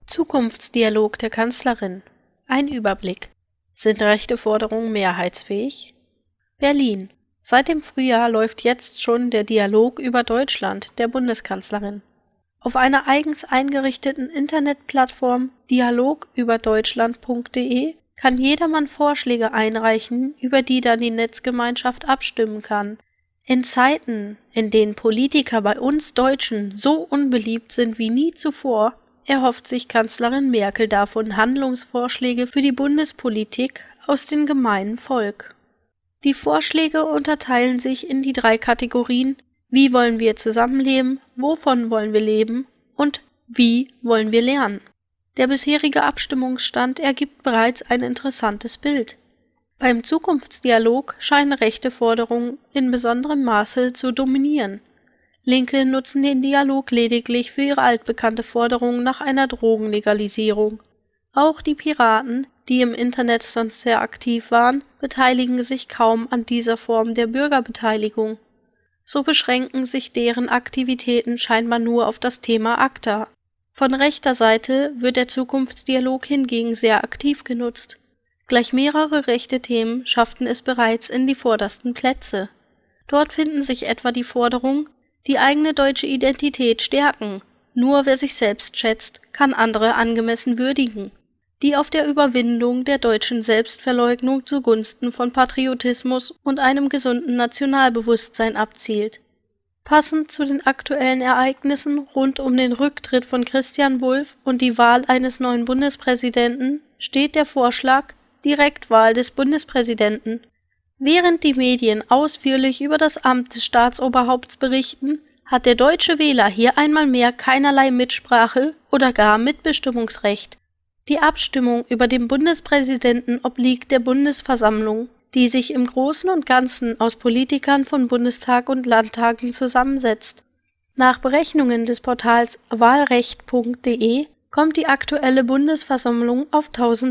Zukunftsdialog der Kanzlerin. Ein Überblick. Sind rechte Forderungen mehrheitsfähig? Berlin. Seit dem Frühjahr läuft jetzt schon der Dialog über Deutschland der Bundeskanzlerin. Auf einer eigens eingerichteten Internetplattform dialogüberdeutschland.de kann jedermann Vorschläge einreichen, über die dann die Netzgemeinschaft abstimmen kann. In Zeiten, in denen Politiker bei uns Deutschen so unbeliebt sind wie nie zuvor, erhofft sich Kanzlerin Merkel davon Handlungsvorschläge für die Bundespolitik aus dem gemeinen Volk. Die Vorschläge unterteilen sich in die 3 Kategorien: Wie wollen wir zusammenleben, wovon wollen wir leben und wie wollen wir lernen. Der bisherige Abstimmungsstand ergibt bereits ein interessantes Bild. Beim Zukunftsdialog scheinen rechte Forderungen in besonderem Maße zu dominieren. Linke nutzen den Dialog lediglich für ihre altbekannte Forderung nach einer Drogenlegalisierung. Auch die Piraten, die im Internet sonst sehr aktiv waren, beteiligen sich kaum an dieser Form der Bürgerbeteiligung. So beschränken sich deren Aktivitäten scheinbar nur auf das Thema ACTA. Von rechter Seite wird der Zukunftsdialog hingegen sehr aktiv genutzt. Gleich mehrere rechte Themen schafften es bereits in die vordersten Plätze. Dort finden sich etwa die Forderung: Die eigene deutsche Identität stärken. Nur wer sich selbst schätzt, kann andere angemessen würdigen. Die auf der Überwindung der deutschen Selbstverleugnung zugunsten von Patriotismus und einem gesunden Nationalbewusstsein abzielt. Passend zu den aktuellen Ereignissen rund um den Rücktritt von Christian Wulff und die Wahl eines neuen Bundespräsidenten steht der Vorschlag Direktwahl des Bundespräsidenten. Während die Medien ausführlich über das Amt des Staatsoberhaupts berichten, hat der deutsche Wähler hier einmal mehr keinerlei Mitsprache oder gar Mitbestimmungsrecht. Die Abstimmung über den Bundespräsidenten obliegt der Bundesversammlung, die sich im Großen und Ganzen aus Politikern von Bundestag und Landtagen zusammensetzt. Nach Berechnungen des Portals wahlrecht.de kommt die aktuelle Bundesversammlung auf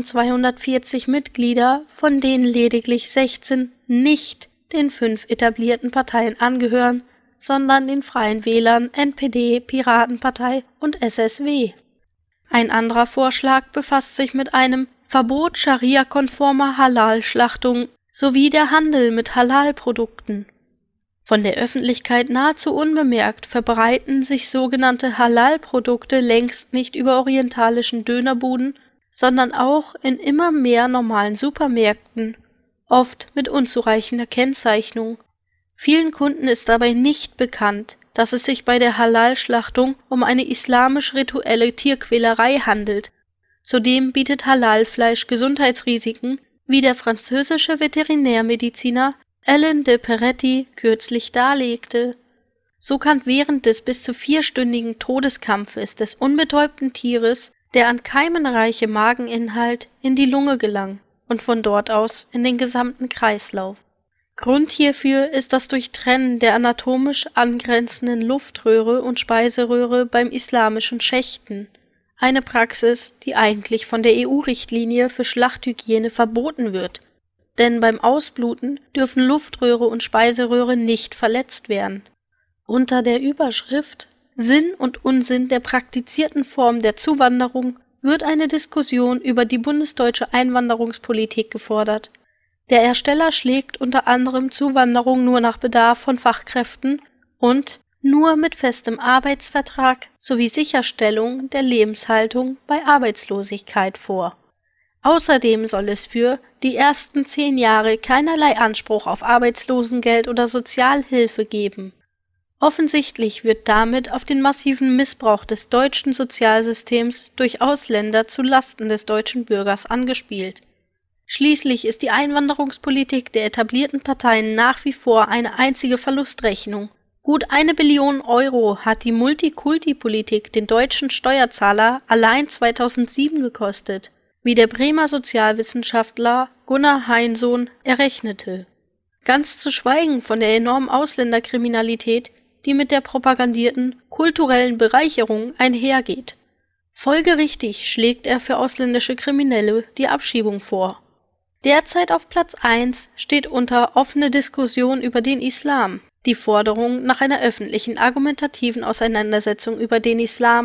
1240 Mitglieder, von denen lediglich 16 nicht den 5 etablierten Parteien angehören, sondern den Freien Wählern, NPD, Piratenpartei und SSW. Ein anderer Vorschlag befasst sich mit einem Verbot Scharia-konformer Halal-Schlachtung sowie der Handel mit Halal-Produkten. Von der Öffentlichkeit nahezu unbemerkt verbreiten sich sogenannte Halal-Produkte längst nicht über orientalischen Dönerbuden, sondern auch in immer mehr normalen Supermärkten, oft mit unzureichender Kennzeichnung. Vielen Kunden ist dabei nicht bekannt, dass es sich bei der Halal-Schlachtung um eine islamisch-rituelle Tierquälerei handelt. Zudem bietet Halalfleisch Gesundheitsrisiken, wie der französische Veterinärmediziner Alain de Peretti kürzlich darlegte. So kann während des bis zu 4-stündigen Todeskampfes des unbetäubten Tieres der an Keimen reiche Mageninhalt in die Lunge gelangen und von dort aus in den gesamten Kreislauf. Grund hierfür ist das Durchtrennen der anatomisch angrenzenden Luftröhre und Speiseröhre beim islamischen Schächten, eine Praxis, die eigentlich von der EU-Richtlinie für Schlachthygiene verboten wird. Denn beim Ausbluten dürfen Luftröhre und Speiseröhre nicht verletzt werden. Unter der Überschrift Sinn und Unsinn der praktizierten Form der Zuwanderung wird eine Diskussion über die bundesdeutsche Einwanderungspolitik gefordert. Der Ersteller schlägt unter anderem Zuwanderung nur nach Bedarf von Fachkräften und nur mit festem Arbeitsvertrag sowie Sicherstellung der Lebenshaltung bei Arbeitslosigkeit vor. Außerdem soll es für die ersten 10 Jahre keinerlei Anspruch auf Arbeitslosengeld oder Sozialhilfe geben. Offensichtlich wird damit auf den massiven Missbrauch des deutschen Sozialsystems durch Ausländer zu Lasten des deutschen Bürgers angespielt. Schließlich ist die Einwanderungspolitik der etablierten Parteien nach wie vor eine einzige Verlustrechnung. Gut 1 Billion Euro hat die Multikulti-Politik den deutschen Steuerzahler allein 2007 gekostet, wie der Bremer Sozialwissenschaftler Gunnar Heinsohn errechnete. Ganz zu schweigen von der enormen Ausländerkriminalität, die mit der propagandierten kulturellen Bereicherung einhergeht. Folgerichtig schlägt er für ausländische Kriminelle die Abschiebung vor. Derzeit auf Platz 1 steht unter offene Diskussion über den Islam die Forderung nach einer öffentlichen argumentativen Auseinandersetzung über den Islam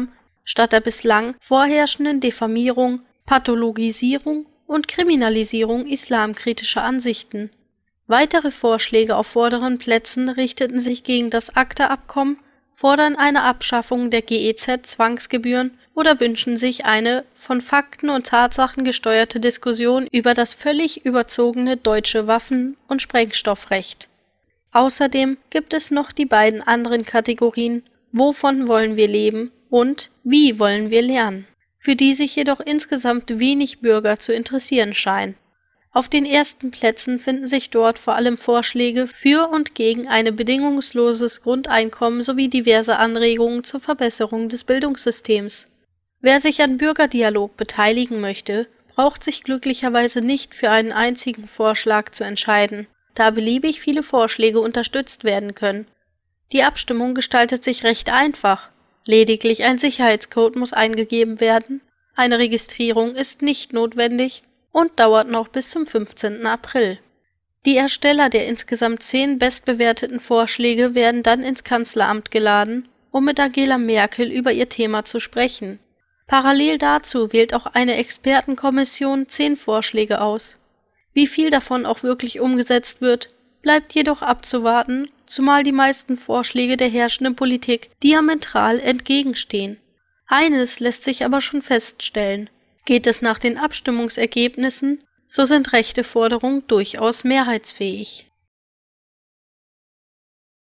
statt der bislang vorherrschenden Diffamierung, Pathologisierung und Kriminalisierung islamkritischer Ansichten. Weitere Vorschläge auf vorderen Plätzen richteten sich gegen das ACTA-Abkommen, fordern eine Abschaffung der GEZ-Zwangsgebühren oder wünschen sich eine von Fakten und Tatsachen gesteuerte Diskussion über das völlig überzogene deutsche Waffen- und Sprengstoffrecht. Außerdem gibt es noch die beiden anderen Kategorien Wovon wollen wir leben und Wie wollen wir lernen, für die sich jedoch insgesamt wenig Bürger zu interessieren scheinen. Auf den ersten Plätzen finden sich dort vor allem Vorschläge für und gegen ein bedingungsloses Grundeinkommen sowie diverse Anregungen zur Verbesserung des Bildungssystems. Wer sich an Bürgerdialog beteiligen möchte, braucht sich glücklicherweise nicht für einen einzigen Vorschlag zu entscheiden, da beliebig viele Vorschläge unterstützt werden können. Die Abstimmung gestaltet sich recht einfach. Lediglich ein Sicherheitscode muss eingegeben werden, eine Registrierung ist nicht notwendig und dauert noch bis zum 15. April. Die Ersteller der insgesamt 10 bestbewerteten Vorschläge werden dann ins Kanzleramt geladen, um mit Angela Merkel über ihr Thema zu sprechen. Parallel dazu wählt auch eine Expertenkommission 10 Vorschläge aus. Wie viel davon auch wirklich umgesetzt wird, bleibt jedoch abzuwarten, zumal die meisten Vorschläge der herrschenden Politik diametral entgegenstehen. Eines lässt sich aber schon feststellen: Geht es nach den Abstimmungsergebnissen, so sind rechte Forderungen durchaus mehrheitsfähig.